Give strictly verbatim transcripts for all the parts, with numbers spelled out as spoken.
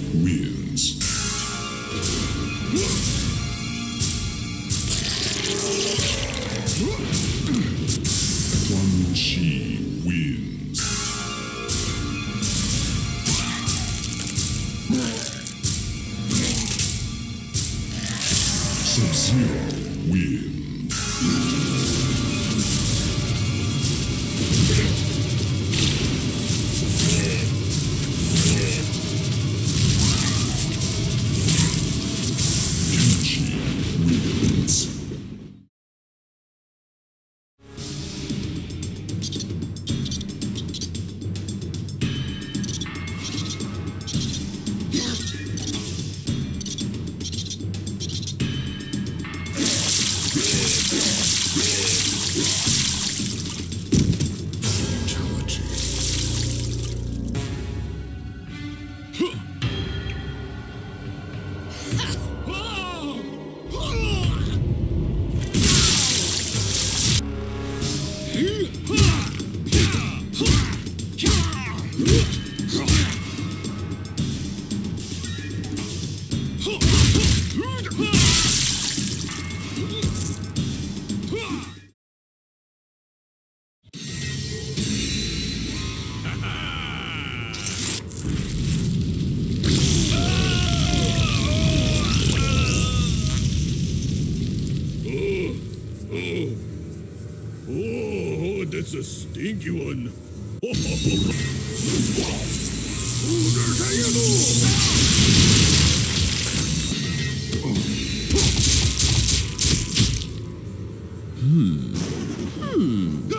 wins. Quan Chi wins. Sub-Zero wins. Oh, that's a stinky one. Oh, there's a yellow. Hmm. Hmm.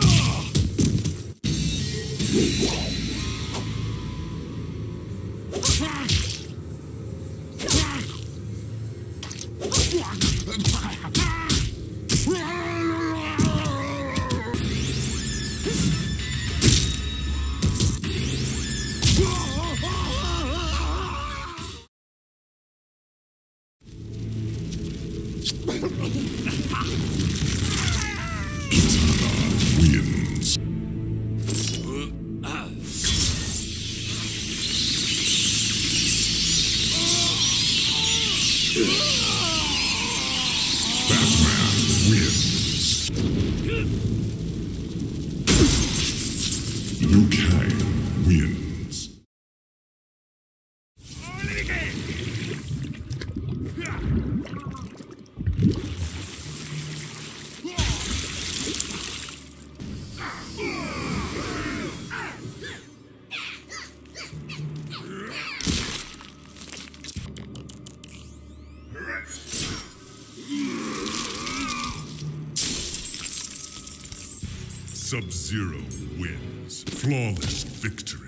Wins. Batman wins. Liu Kang wins. Sub-Zero wins. Flawless victory.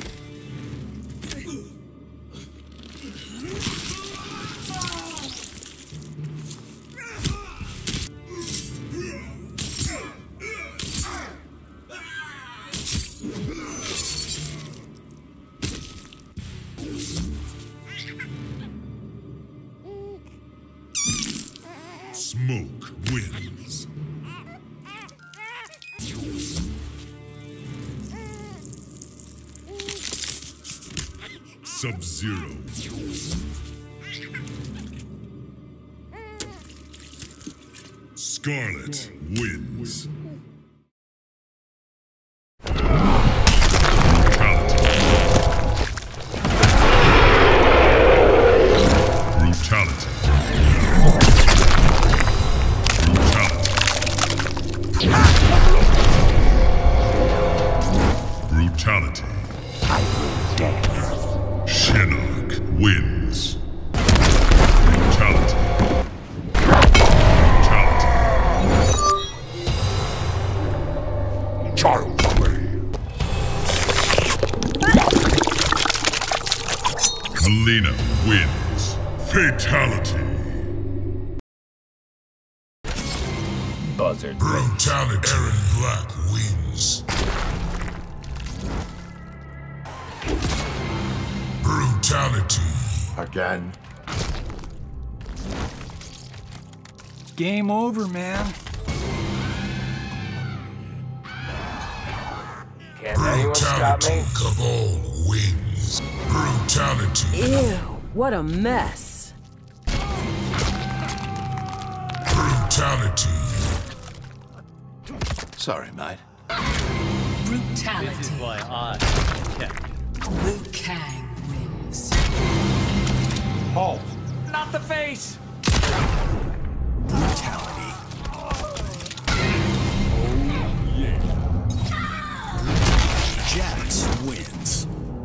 Smoke wins. Sub-Zero. Scarlet wins. Brutality. Brutality. Shinnok wins. Brutality. Brutality. Child play. Melina wins. Fatality. Buzzard. Brutality. Aaron Black wins. Brutality. Again. Game over, man. Can't anyone stop me? Cabal wins. Brutality. Ew. What a mess. Brutality. Sorry, mate. Brutality. This is why I kept you. Liu Kang wins. Halt! Not the face! Brutality. Jax wins.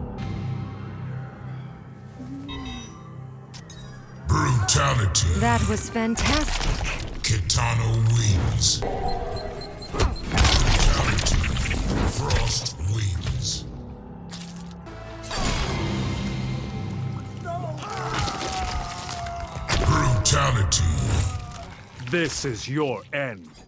Brutality. That was fantastic. Kitano wins. Brutality. Frost wins. Brutality. This is your end.